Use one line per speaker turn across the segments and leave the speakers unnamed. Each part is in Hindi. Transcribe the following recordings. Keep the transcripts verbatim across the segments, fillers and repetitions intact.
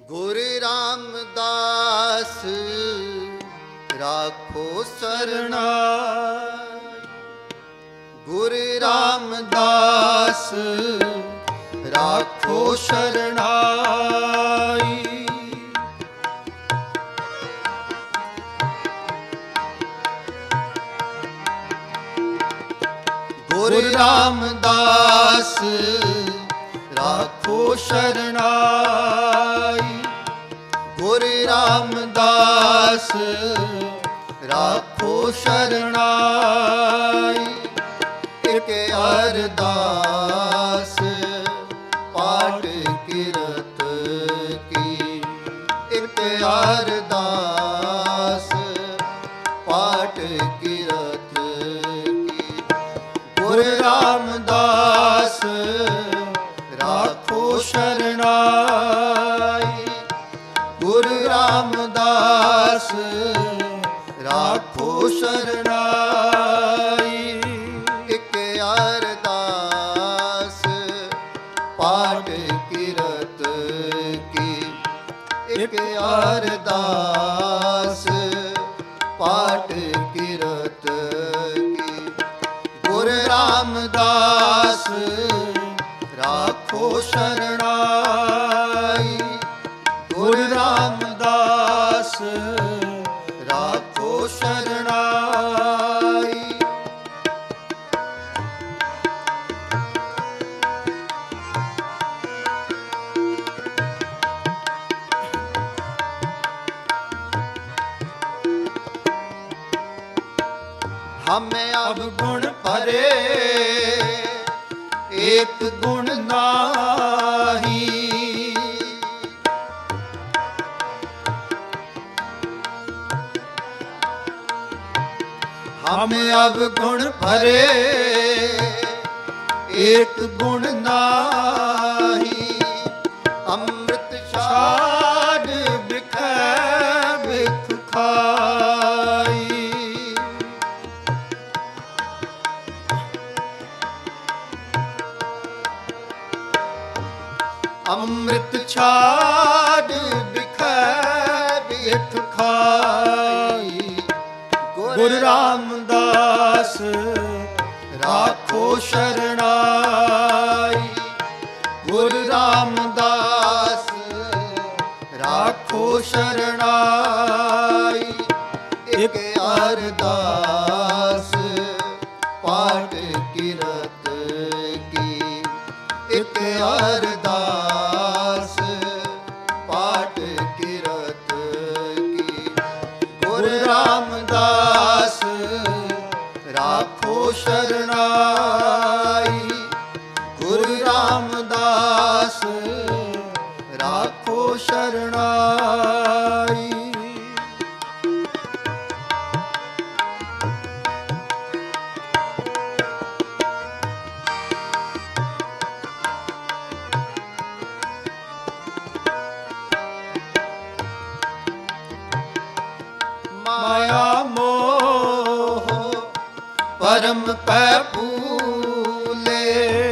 गुरु रामदास राखो सरनाई। गुरु रामदास राखो शरणाई। गुरु रामदास राखो शरणाई। गुरु रामदास राखो शरणाई। एक अरदास पाठ किरत की। एक अरदास पाठ किरत की। गुरु रामदास राखो शरणाई। गुरु रामदास राखो शरणाई। एक अरदास पाठ किरत की। एक अरदास पाठ किरत की। गुरु रामदास राखो शरणाई। गुरु रामदास राखो शरणाई। हमें अब गुण भरे एक गुण नाही। हमें अब गुण भरे एक गुण नाही। अमृत छाड़ बिखै बिख खाई। अमृत छाड़ बिखै बिख खाई। गुरु रामदास राखो शरणाई। गुरु रामदास राखो शरणाई। एक अरदास पाठ किरत की। एक अरदास पाठ किरत की। गुरु रामदास राखो शरणाई। गुरु रामदास राखो शरणाई। माया मोह परम पै भूले।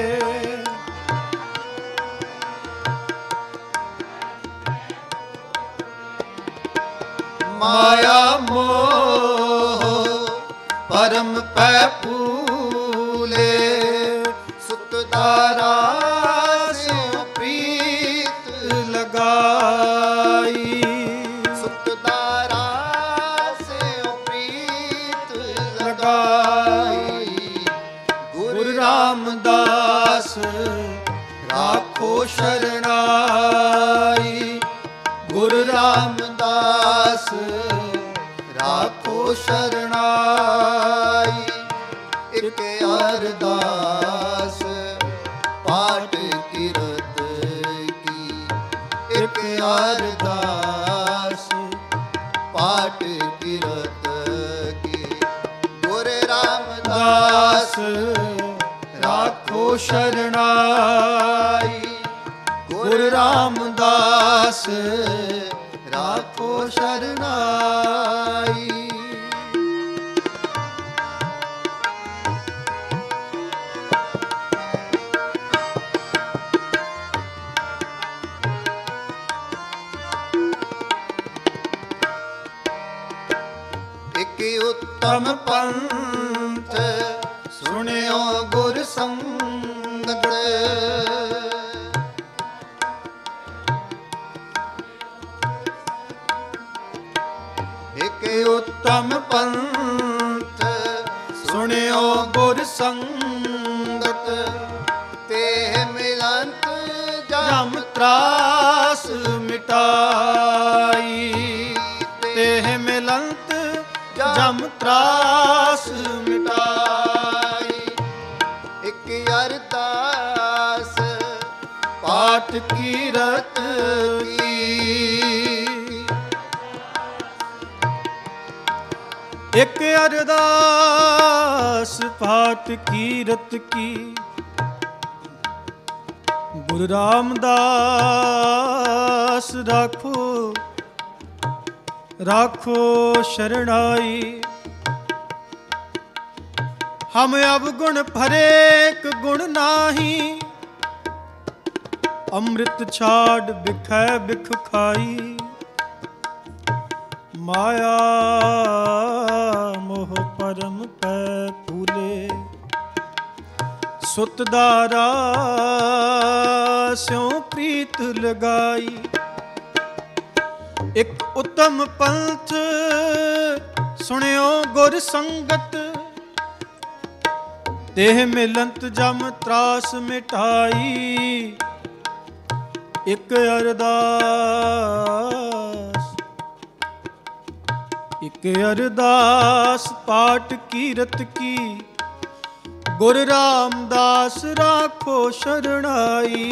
माया मोह परम पै भूले। सुतदारा से प्रीत लगाई। सुतदारा से प्रीत लगाई। गुरु रामदास राखो शरणाई। गुरु रामदास राखो शरणाई। एक अरदास पाठ किरत की। एक अरदास पाठ किरत की। गुरु रामदास राखो शरणाई। गुरु रामदास राखो शरणाई। ਸੰਗਤ ਇਕ ਉਤਮ ਪੰਥ ਸੁਣਿਓ ਗੁਰ ਸੰਗਤ ਤੇ ਮਿਲੰਤ ਜਮ ਤਰਾਸ ਮਿਟਾਈ ਤੇ ਮਿਲੰਤ ਜਮ ਤਰਾਸ ਮਿਟਾਈ ਇਕ ਅਰਦਾਸ ਪਾਠ ਕੀਰਤ ਕੀ ਇਕ ਅਰਦਾਸ ਪਾਠ ਕੀਰਤ ਕੀ ਗੁਰੂ ਰਾਮਦਾਸ ਰਾਖੋ राखो शरणाई हम अवगुण फरेक गुण नाही अमृत छाड़ बिखै बिख खाई माया मोह परम पै फूले सुतदारा स्यों प्रीत लगाई इक उत्तम पंथ सुनियो गुर संगत तेह मिलंत जम त्रास मिटाई इक अरदास इक अरदास पाठ कीरत की गुर रामदास राखो शरणाई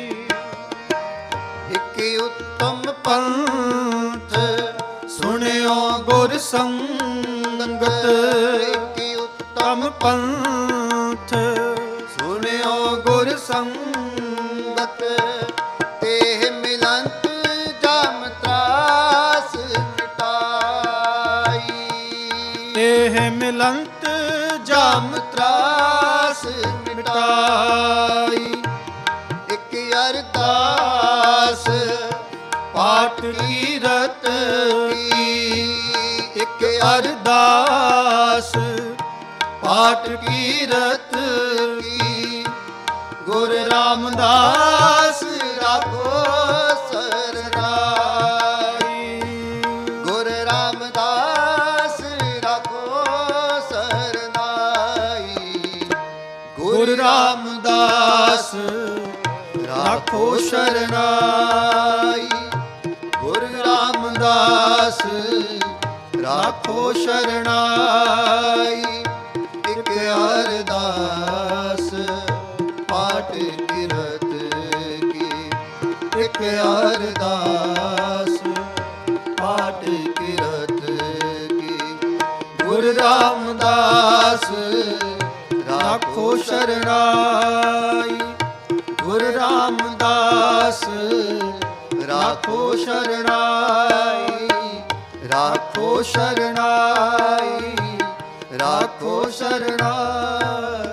इक उत्तम पंथ सुनियो गुर संगत इक उत्तम पंथ सुनियो गुर संगत तेह मिलंत जम त्रास मिटाई तेह मिलंत जम त्रास मिटाई इक अरदास पाठ कीरत की इक अरदास पाठ कीरत की गुर रामदास राखो सरनाई गुर रामदास राखो सरनाई गुर रामदास राखो शरणाई गुर रामदास राखो शरणाई इक अरदास पाठ कीरत की इक अरदास पाठ कीरत की गुर रामदास राखो शरणाई गुर रामदास राखो शरणाई राखो शरणाई राखो शरणाई।